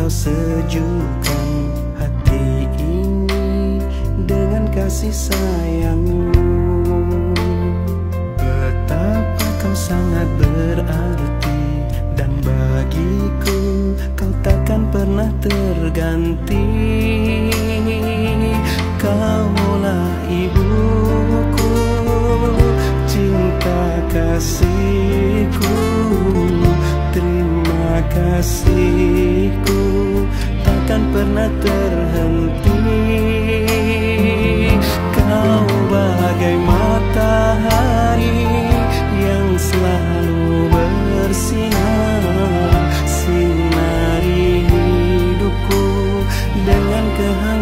kau sejukkan hati ini dengan kasih sayangmu. Betapa kau sangat berarti, dan bagiku kau takkan pernah terganti. Kaulah ibuku, cinta kasihku, terima kasihku takkan pernah terhenti. Kau bagai matahari yang selalu bersinar, sinari hidupku dengan kehangatanmu.